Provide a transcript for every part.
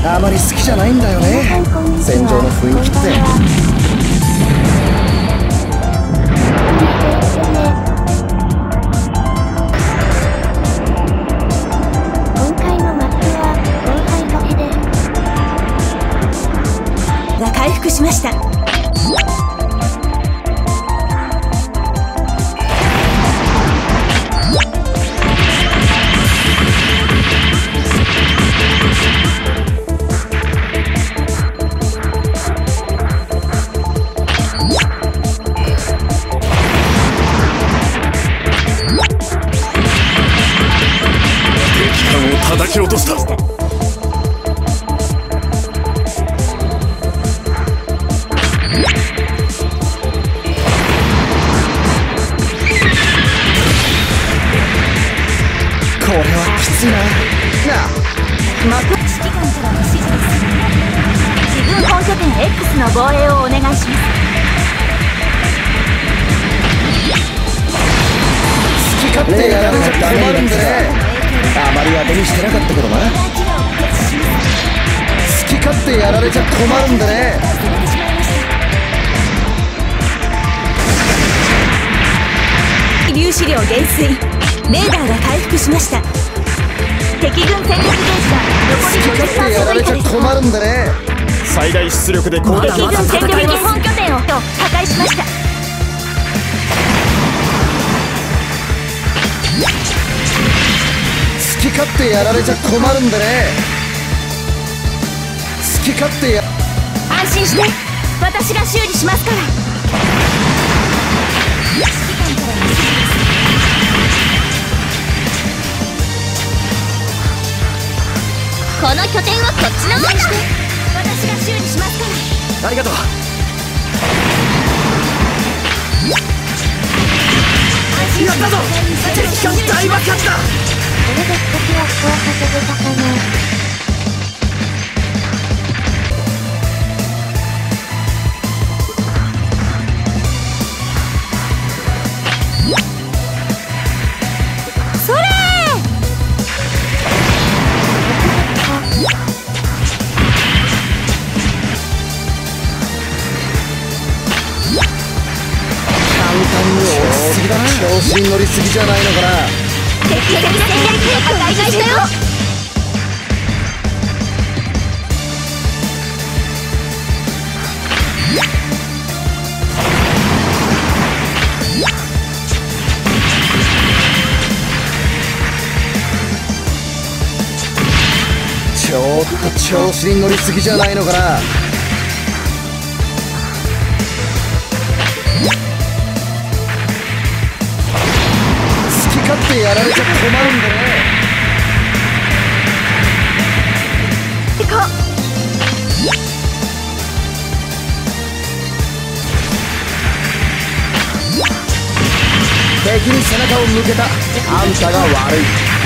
あまり好きじゃないんだよね、戦場の雰囲気って。 今回のマップは後輩都市です。 が回復しました。 叩き落とした。 これはきついな。なあ、 幕指揮官からの指示です。自分本拠点 X の防衛をお願いします。 好き勝手やられちゃ困るんでね。あまり当てにしてなかったけどな。好き勝手やられちゃ困るんでね。 粒子量減衰。レーダーが回復しました。敵軍戦力ゲージが残り 50% 以下です。 困るんでね。 最大出力で攻撃。 敵軍戦力的本拠点を破壊しました。 好き勝手やられちゃ困るんでね。好き勝手や。 安心して、私が修理しますから。この拠点はこっちのもんだ。私が修理しますから。 ありがとう。やったぞ、敵艦大爆発だ。 これで少しはスコア稼げたかな。 それすぎだな。調子に乗りすぎじゃないのかな。 敵戦略破壊したよ。 ちょっと調子に乗りすぎじゃないのかな。勝手やられちゃ困るんだね。 行こう。 敵に背中を向けたあんたが悪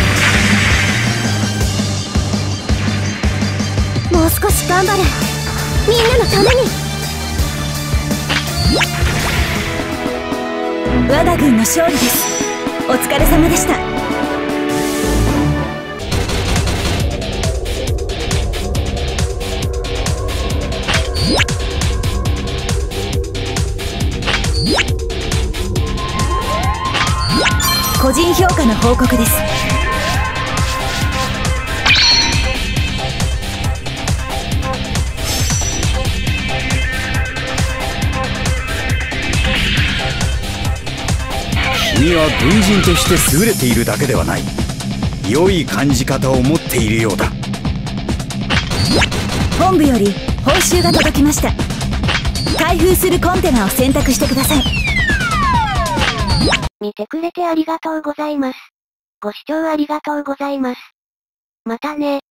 い。 もう少し頑張る。みんなのために。我が軍の勝利です。お疲れ様でした。個人評価の報告です。 君は軍人として優れているだけではない。良い感じ方を持っているようだ。 本部より報酬が届きました。開封するコンテナを選択してください。 見てくれてありがとうございます。ご視聴ありがとうございます。またね。